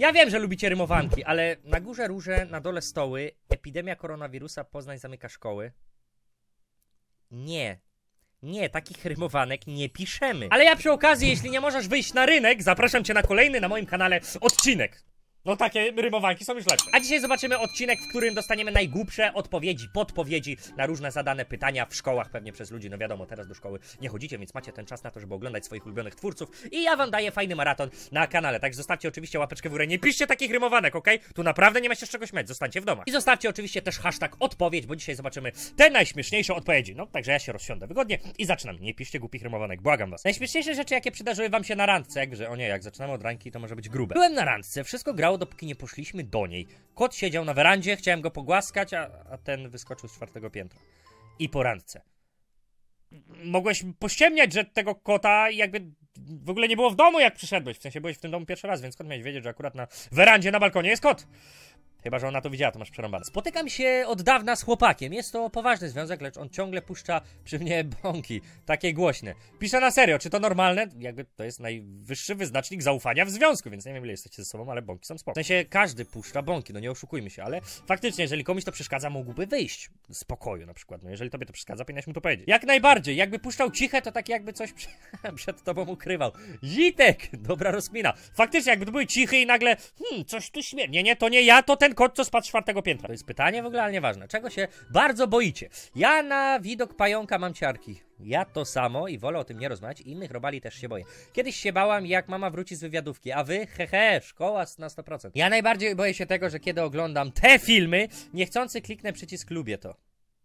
Ja wiem, że lubicie rymowanki, ale na górze róże, na dole stoły, epidemia koronawirusa, Poznań zamyka szkoły. Nie. Nie, takich rymowanek nie piszemy. Ale ja przy okazji, jeśli nie możesz wyjść na rynek, zapraszam cię na kolejny na moim kanale odcinek. No takie rymowanki są już lepsze. A dzisiaj zobaczymy odcinek, w którym dostaniemy najgłupsze odpowiedzi, podpowiedzi na różne zadane pytania w szkołach, pewnie przez ludzi. No wiadomo, teraz do szkoły nie chodzicie, więc macie ten czas na to, żeby oglądać swoich ulubionych twórców. I ja wam daję fajny maraton na kanale, także zostawcie oczywiście łapeczkę w górę. Nie piszcie takich rymowanek, okej? Tu naprawdę nie ma się z czego śmiać, zostańcie w domach. I zostawcie oczywiście też hashtag odpowiedź, bo dzisiaj zobaczymy te najśmieszniejsze odpowiedzi. No, także ja się rozsiądę wygodnie i zaczynam. Nie piszcie głupich rymowanek, błagam was. Najśmieszniejsze rzeczy, jakie przydarzyły wam się na randce, jakże, o nie, jak zaczynamy od randki, to może być grube. Byłem na randce, wszystko grało, dopóki nie poszliśmy do niej. Kot siedział na werandzie, chciałem go pogłaskać, a ten wyskoczył z 4. piętra. I po randce. Mogłeś pościemniać, że tego kota jakby w ogóle nie było w domu, jak przyszedłeś. W sensie byłeś w tym domu pierwszy raz, więc skąd miałeś wiedzieć, że akurat na werandzie na balkonie jest kot? Chyba że ona to widziała, to masz przerąbane. Spotykam się od dawna z chłopakiem. Jest to poważny związek, lecz on ciągle puszcza przy mnie bąki. Takie głośne. Piszę na serio, czy to normalne? Jakby to jest najwyższy wyznacznik zaufania w związku, więc nie wiem, ile jesteście ze sobą, ale bąki są spoko. W sensie każdy puszcza bąki, no nie oszukujmy się, ale faktycznie, jeżeli komuś to przeszkadza, mógłby wyjść z pokoju na przykład. No jeżeli tobie to przeszkadza, powinieneś mu to powiedzieć. Jak najbardziej. Jakby puszczał ciche, to tak jakby coś przed tobą ukrywał. Zitek! Dobra rozkmina. Faktycznie, jakby to były cichy i nagle coś tu śmierdzi. Nie, to nie ja, to ten kot, co spadł z 4. piętra. To jest pytanie w ogóle, ale nieważne. Czego się bardzo boicie? Ja na widok pająka mam ciarki. Ja to samo i wolę o tym nie rozmawiać. Innych robali też się boję. Kiedyś się bałam, jak mama wróci z wywiadówki, a wy? Hehe, szkoła na 100%. Ja najbardziej boję się tego, że kiedy oglądam te filmy, niechcący kliknę przycisk lubię to.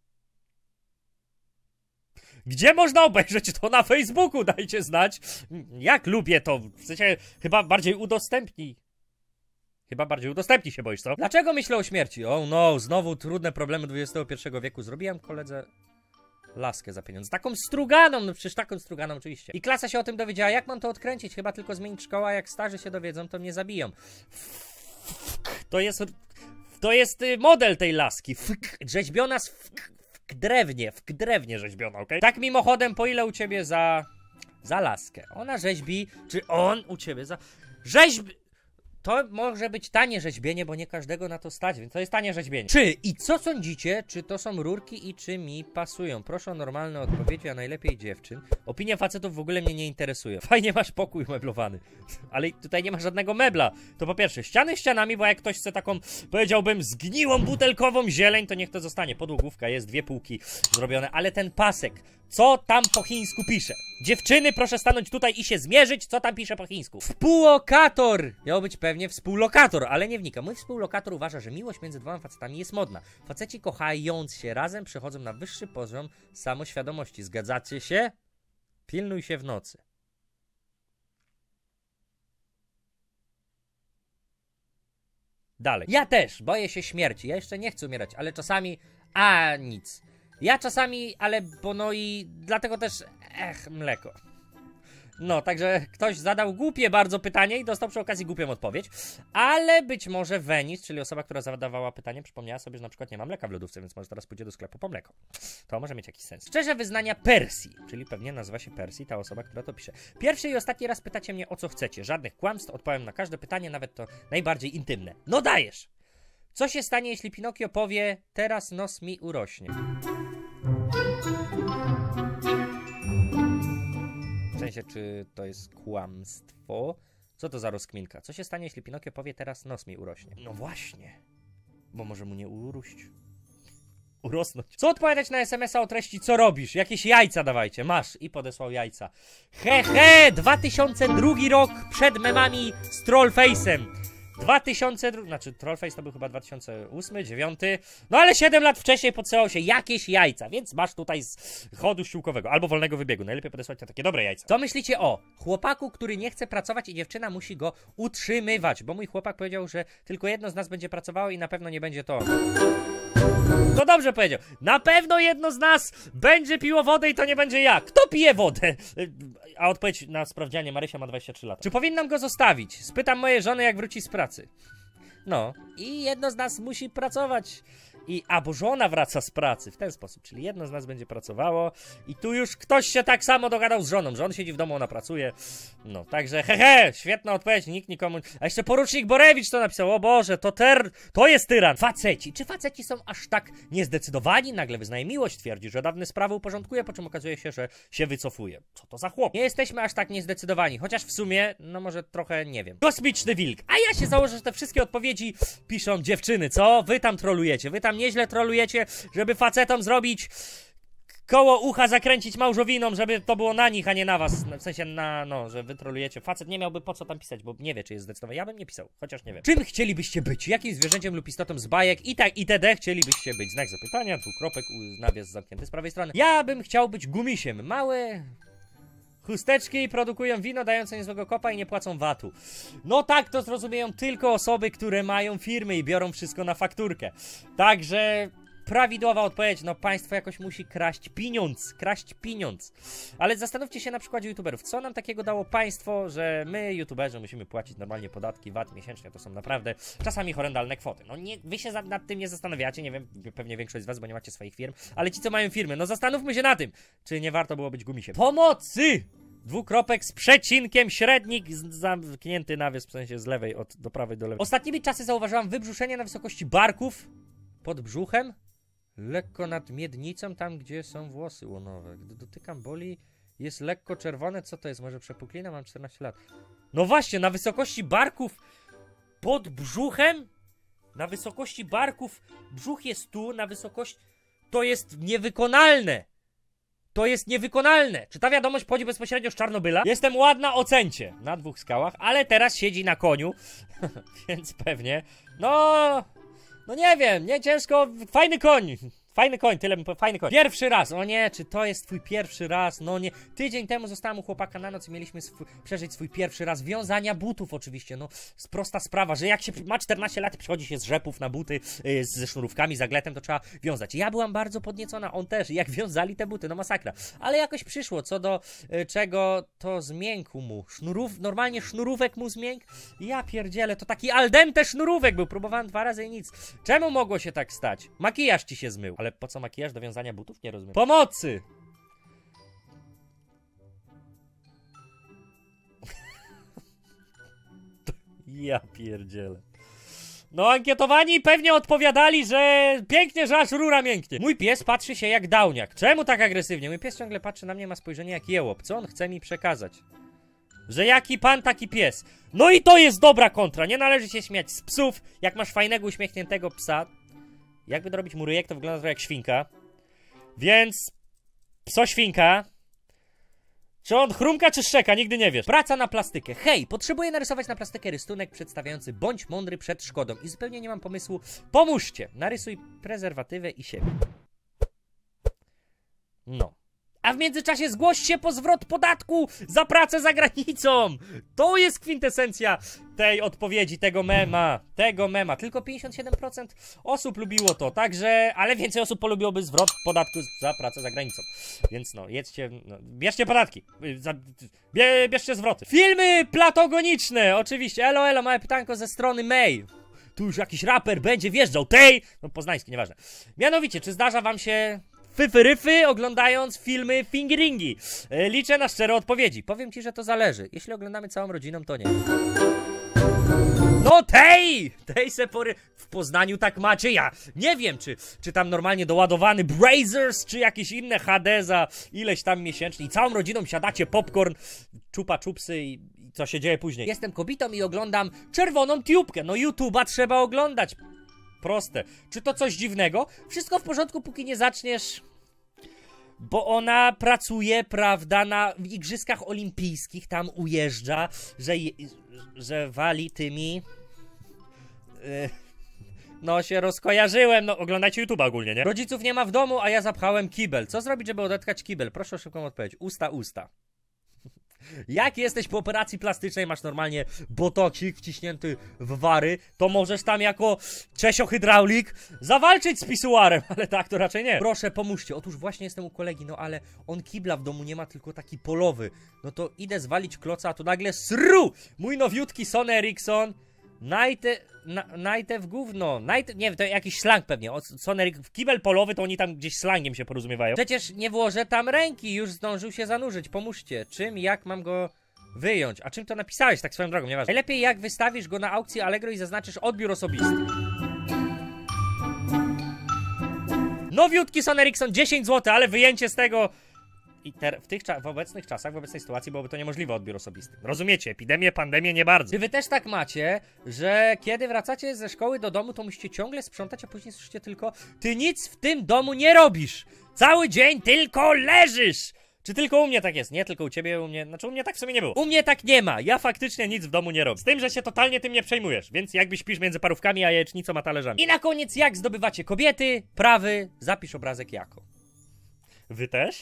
Gdzie można obejrzeć to? Na Facebooku, dajcie znać. Jak lubię to? W sensie chyba bardziej udostępnij. Chyba bardziej udostępni się, boisz, co? Dlaczego myślę o śmierci? Oh no, znowu trudne problemy XXI wieku. Zrobiłem koledze laskę za pieniądze. Taką struganą, no przecież taką struganą oczywiście. I klasa się o tym dowiedziała. Jak mam to odkręcić? Chyba tylko zmienić szkołę, a jak starzy się dowiedzą, to mnie zabiją. To jest model tej laski. Rzeźbiona w drewnie rzeźbiona, okej? Tak mimochodem, po ile u ciebie za laskę? Ona rzeźbi, czy on u ciebie za... To może być tanie rzeźbienie, bo nie każdego na to stać, więc to jest tanie rzeźbienie. Czy i co sądzicie, czy to są rurki i czy mi pasują? Proszę o normalne odpowiedzi, a najlepiej dziewczyn. Opinie facetów w ogóle mnie nie interesuje. Fajnie masz pokój meblowany, ale tutaj nie ma żadnego mebla. To po pierwsze, ściany ścianami, bo jak ktoś chce taką, powiedziałbym, zgniłą butelkową zieleń, to niech to zostanie. Podłogówka jest, 2 półki zrobione, ale ten pasek, co tam po chińsku pisze? Dziewczyny, proszę stanąć tutaj i się zmierzyć, co tam pisze po chińsku. Współlokator! Miał być pewnie współlokator, ale nie wnika. Mój współlokator uważa, że miłość między dwoma facetami jest modna. Faceci kochając się razem przechodzą na wyższy poziom samoświadomości. Zgadzacie się? Pilnuj się w nocy. Dalej. Ja też boję się śmierci. Ja jeszcze nie chcę umierać, ale czasami... nic. Ja czasami, ale bo no i dlatego też, mleko. No, także ktoś zadał głupie bardzo pytanie i dostał przy okazji głupią odpowiedź, ale być może Venice, czyli osoba, która zadawała pytanie, przypomniała sobie, że na przykład nie ma mleka w lodówce, więc może teraz pójdzie do sklepu po mleko. To może mieć jakiś sens. Szczerze wyznania Persji, czyli pewnie nazywa się Persji, ta osoba, która to pisze. Pierwszy i ostatni raz pytacie mnie, o co chcecie. Żadnych kłamstw, odpowiem na każde pytanie, nawet to najbardziej intymne. No dajesz! Co się stanie, jeśli Pinokio powie, teraz nos mi urośnie? W sensie, czy to jest kłamstwo? Co to za rozkminka? Co się stanie, jeśli Pinokio powie, teraz nos mi urośnie? No właśnie, bo może mu nie urosnąć. Co odpowiadać na SMS-a o treści, co robisz? Jakieś jajca dawajcie, masz. I podesłał jajca. 2002 rok przed memami z Trollface'em. 2002, znaczy Trollface to był chyba 2008, 2009, no ale 7 lat wcześniej podsyłał się jakieś jajca, więc masz tutaj z chodu ściółkowego albo wolnego wybiegu, najlepiej podesłać na takie dobre jajca. Co myślicie o chłopaku, który nie chce pracować i dziewczyna musi go utrzymywać, bo mój chłopak powiedział, że tylko jedno z nas będzie pracowało i na pewno nie będzie to. To dobrze powiedział. Na pewno jedno z nas będzie piło wodę i to nie będzie ja. Kto pije wodę? A odpowiedź na sprawdzianie, Marysia ma 23 lata. Czy powinnam go zostawić? Spytam mojej żony, jak wróci z pracy. No. I jedno z nas musi pracować. bo żona wraca z pracy w ten sposób, czyli jedno z nas będzie pracowało i tu już ktoś się tak samo dogadał z żoną, że on siedzi w domu, ona pracuje, no, także świetna odpowiedź, nikt nikomu, a jeszcze porucznik Borewicz to napisał, o Boże, to jest tyran. Faceci, czy faceci są aż tak niezdecydowani? Nagle wyznaje miłość, twierdzi, że dawne sprawy uporządkuje, po czym okazuje się, że się wycofuje. Co to za chłop? Nie jesteśmy aż tak niezdecydowani, chociaż w sumie, no może trochę, nie wiem. Kosmiczny wilk, a ja się założę, że te wszystkie odpowiedzi piszą dziewczyny, co? Wy tam trolujecie, wy tam nieźle trolujecie, żeby facetom zrobić koło ucha, zakręcić małżowinom, żeby to było na nich, a nie na was. W sensie że wy trolujecie. Facet nie miałby po co tam pisać, bo nie wie, czy jest zdecydowany. Ja bym nie pisał, chociaż nie wiem. Czym chcielibyście być? Jakim zwierzęciem lub istotą z bajek itd. chcielibyście być? Znak zapytania, dwukropek, nawias zamknięty z prawej strony. Ja bym chciał być gumisiem. Małe chusteczki produkują wino dające niezłego kopa i nie płacą VAT-u. No tak, to zrozumieją tylko osoby, które mają firmy i biorą wszystko na fakturkę. Także prawidłowa odpowiedź, no państwo jakoś musi kraść pieniądz. Ale zastanówcie się na przykładzie youtuberów, co nam takiego dało państwo, że my, youtuberzy, musimy płacić normalnie podatki, VAT miesięcznie, to są naprawdę czasami horrendalne kwoty. No nie, wy się nad tym nie zastanawiacie, nie wiem, pewnie większość z was, bo nie macie swoich firm, ale ci, co mają firmy, no zastanówmy się na tym, czy nie warto było być gumisiem. Pomocy! Dwukropek z przecinkiem, średnik, zamknięty nawias, w sensie z lewej do prawej do lewej. Ostatnimi czasy zauważyłam wybrzuszenie na wysokości barków pod brzuchem, lekko nad miednicą, tam gdzie są włosy łonowe. Gdy dotykam boli, jest lekko czerwone. Co to jest? Może przepuklina? Mam 14 lat. No właśnie, na wysokości barków pod brzuchem? Na wysokości barków brzuch jest tu, na wysokości... To jest niewykonalne! To jest niewykonalne! Czy ta wiadomość pochodzi bezpośrednio z Czarnobyla? Jestem ładna, ocencie. Na 2 skałach, ale teraz siedzi na koniu. Więc pewnie... No nie wiem, nie ciężko, fajny koń, fajny koń. Pierwszy raz, o nie, czy to jest twój pierwszy raz? No nie, tydzień temu zostałem u chłopaka na noc i mieliśmy przeżyć swój pierwszy raz wiązania butów oczywiście, no prosta sprawa, że jak się ma 14 lat i przychodzi się z rzepów na buty ze sznurówkami, zagletem, to trzeba wiązać. Ja byłam bardzo podniecona, on też, jak wiązali te buty, no masakra, ale jakoś przyszło, co do czego to zmiękł mu, normalnie sznurówek mu zmiękł, ja pierdzielę, to taki al dente sznurówek był, próbowałem 2 razy i nic. Czemu mogło się tak stać? Makijaż ci się zmył. Ale po co makijaż do wiązania butów? Nie rozumiem. Pomocy! Ja pierdzielę. No ankietowani pewnie odpowiadali, że pięknie, że aż rura mięknie. Mój pies patrzy się jak downiak. Czemu tak agresywnie? Mój pies ciągle patrzy na mnie, ma spojrzenie jak jełop. Co on chce mi przekazać? Że jaki pan, taki pies. No i to jest dobra kontra. Nie należy się śmiać z psów. Jak masz fajnego, uśmiechniętego psa, jakby dorobić mu ryjek, to wygląda trochę jak świnka. Więc pso-świnka. Czy on chrumka, czy szczeka? Nigdy nie wiesz. Praca na plastykę. Hej, potrzebuję narysować na plastykę rysunek przedstawiający bądź mądry przed szkodą. I zupełnie nie mam pomysłu. Pomóżcie. Narysuj prezerwatywę i siebie. No. A w międzyczasie zgłoś się po zwrot podatku za pracę za granicą. To jest kwintesencja tej odpowiedzi, tego mema. Tylko 57% osób lubiło to, także, ale więcej osób polubiłoby zwrot podatku za pracę za granicą. Więc no, jedźcie, bierzcie podatki, bierzcie zwroty. Filmy platogoniczne, oczywiście. Elo, małe pytanko ze strony May. Tu już jakiś raper będzie wjeżdżał, no poznański, nieważne. Mianowicie, czy zdarza wam się fyfyryfy oglądając filmy fingeringi? Liczę na szczere odpowiedzi. Powiem ci, że to zależy. Jeśli oglądamy całą rodziną, to nie. No tej sepory w Poznaniu tak macie. Ja nie wiem, czy tam normalnie doładowany Brazers, czy jakieś inne HD za ileś tam miesięcznie i całą rodziną siadacie, popcorn, czupa czupsy i co się dzieje później. Jestem kobietą i oglądam czerwoną tubkę. No YouTube'a trzeba oglądać. Proste. Czy to coś dziwnego? Wszystko w porządku, póki nie zaczniesz... Bo ona pracuje, prawda, na igrzyskach olimpijskich, tam ujeżdża, że wali tymi... No się rozkojarzyłem, no oglądajcie YouTube ogólnie, nie? Rodziców nie ma w domu, a ja zapchałem kibel. Co zrobić, żeby odetkać kibel? Proszę o szybką odpowiedź. Usta. Jak jesteś po operacji plastycznej, masz normalnie botoksik wciśnięty w wary, to możesz tam jako Czesio-hydraulik zawalczyć z pisuarem, ale tak to raczej nie. Proszę, pomóżcie. Otóż właśnie jestem u kolegi, no ale on kibla w domu nie ma, tylko taki polowy. No to idę zwalić kloca, a tu nagle sru! Mój nowiutki Sony Ericsson Najte w gówno. Nie wiem, to jakiś slang pewnie. W kibel polowy to oni tam gdzieś slangiem się porozumiewają. Przecież nie włożę tam ręki, już zdążył się zanurzyć. Pomóżcie. Czym, jak mam go wyjąć? A czym to napisałeś tak swoją drogą? Nieważne. Najlepiej jak wystawisz go na aukcji Allegro i zaznaczysz odbiór osobisty. Nowiutki Sony Ericsson, 10 zł, ale wyjęcie z tego... I w obecnych czasach, w obecnej sytuacji byłoby to niemożliwe odbiór osobisty. Rozumiecie? Epidemię, pandemię nie bardzo. Czy wy też tak macie, że kiedy wracacie ze szkoły do domu, to musicie ciągle sprzątać, a później słyszycie tylko: ty nic w tym domu nie robisz! Cały dzień tylko leżysz! Czy tylko u mnie tak jest? Nie, tylko u ciebie, u mnie... Znaczy u mnie tak w sumie nie było. U mnie tak nie ma. Ja faktycznie nic w domu nie robię. Z tym, że się totalnie tym nie przejmujesz. Więc jakby śpisz między parówkami a jajecznicą a talerzami. I na koniec, jak zdobywacie kobiety, prawy, zapisz obrazek jako. Wy też?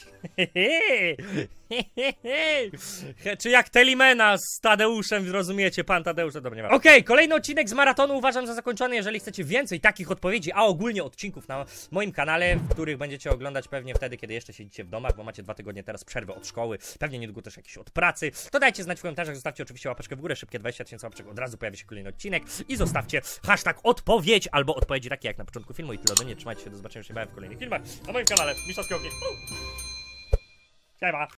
Czy jak Telimena z Tadeuszem, rozumiecie? Pan Tadeusz, to dobra, nie ma. Okej, kolejny odcinek z maratonu uważam za zakończony. Jeżeli chcecie więcej takich odpowiedzi, a ogólnie odcinków na moim kanale, w których będziecie oglądać pewnie wtedy, kiedy jeszcze siedzicie w domach, bo macie 2 tygodnie teraz przerwy od szkoły, pewnie niedługo też jakieś od pracy, to dajcie znać w komentarzach, zostawcie oczywiście łapeczkę w górę, szybkie 20 000 łapeczek, od razu pojawi się kolejny odcinek i zostawcie hashtag odpowiedź albo odpowiedzi takie jak na początku filmu i tyle ode mnie. Trzymajcie się, do zobaczenia już niebawem w kolejnych filmach na moim kanale Mistrzowskie Ogień. Siema!